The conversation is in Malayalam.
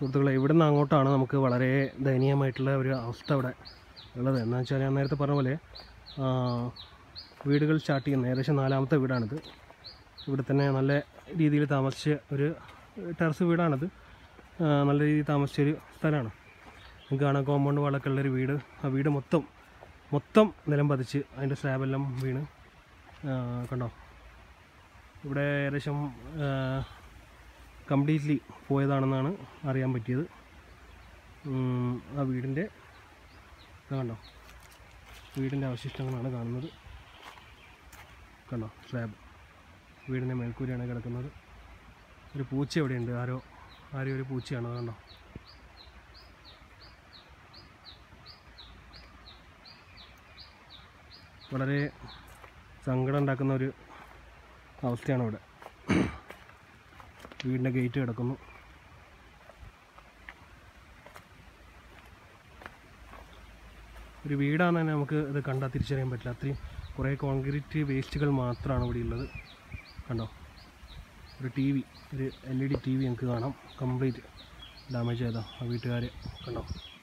സുഹൃത്തുക്കളെ, ഇവിടെ നിന്ന് അങ്ങോട്ടാണ് നമുക്ക് വളരെ ദയനീയമായിട്ടുള്ള ഒരു അവസ്ഥ ഇവിടെ ഉള്ളത്. എന്താണെന്ന് വെച്ചാൽ ഞാൻ നേരത്തെ പറഞ്ഞ പോലെ വീടുകൾ സ്റ്റാർട്ട് ചെയ്യുന്ന ഏകദേശം 4ാമത്തെ വീടാണിത്. ഇവിടെ തന്നെ നല്ല രീതിയിൽ താമസിച്ച ഒരു ടെറസ് വീടാണിത്. നല്ല രീതിയിൽ താമസിച്ചൊരു സ്ഥലമാണ്. നിങ്ങൾക്ക് കാണാൻ കോമ്പൗണ്ട് വാളൊക്കെ ഉള്ളൊരു വീട്. ആ വീട് മൊത്തം നിലം പതിച്ച് അതിൻ്റെ സ്ലാബെല്ലാം വീണ് കണ്ടോ. ഇവിടെ ഏകദേശം കംപ്ലീറ്റ്ലി പോയതാണെന്നാണ് അറിയാൻ പറ്റിയത്. ആ വീടിൻ്റെ കണ്ടോ, വീടിൻ്റെ അവശിഷ്ടങ്ങളാണ് കാണുന്നത്. കണ്ടോ, സ്ലാബ് വീടിൻ്റെ മേൽക്കൂരയാണ് കിടക്കുന്നത്. ഒരു പൂച്ച എവിടെയുണ്ട്, ആരോ ഒരു പൂച്ചയാണ്. കണ്ടോ, വളരെ സങ്കടം ഉണ്ടാക്കുന്ന ഒരു അവസ്ഥയാണ് ഇവിടെ. വീടിൻ്റെ ഗേറ്റ് കിടക്കുന്നു. ഒരു വീടാണ് തന്നെ നമുക്ക് ഇത് കണ്ടാൽ തിരിച്ചറിയാൻ പറ്റില്ല. അത്രയും കുറേ കോൺക്രീറ്റ് വേസ്റ്റുകൾ മാത്രമാണ് ഇവിടെ ഉള്ളത്. കണ്ടോ, ഒരു LED TV നമുക്ക് കാണാം. കംപ്ലീറ്റ് ഡാമേജ് ചെയ്താൽ ആ വീട്ടുകാർ കണ്ടോ.